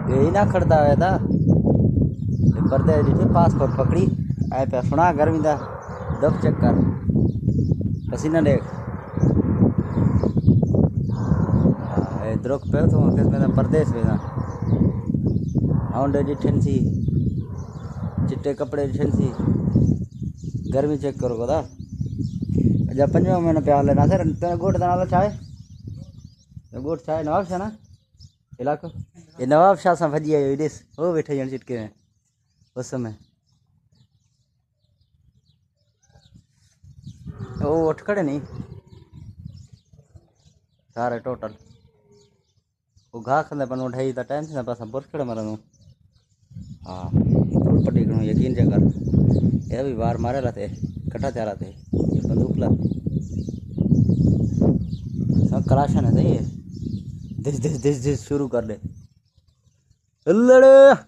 यही ना खड़ता हुआ था पर्दे ॾिठे पासपोर्ट पकड़ी आए पिया सुना गर्मी दा दब चक्कर पसीना देख द्रोक पे तो मैं परदेश में था हाउंडे ॾिठनि सी चिट्टे कपड़े ॾिठनि सी गर्मी चेक करो कोदा अजा 5 महीना पिया हले ना सर तेरे गोठ दा नालो छा है गोठ छा है नवाब शाह ना इलाको ये नवाब शाह सां भॼी आयो ॾिस हो वेठे ॼण चिटके में उस समय वो उठ खड़े नहीं सारे टोटल वो घा खंदे पन उठाई ता टाइम से पासा बुर खड़े मरनो हाँ फुल पट्टी करो यकीन जगह ये भी बार मारे रहते कटा चारा थे ये बंदूक ला सब क्लाशन है सही है दिस शुरू कर दे लड़े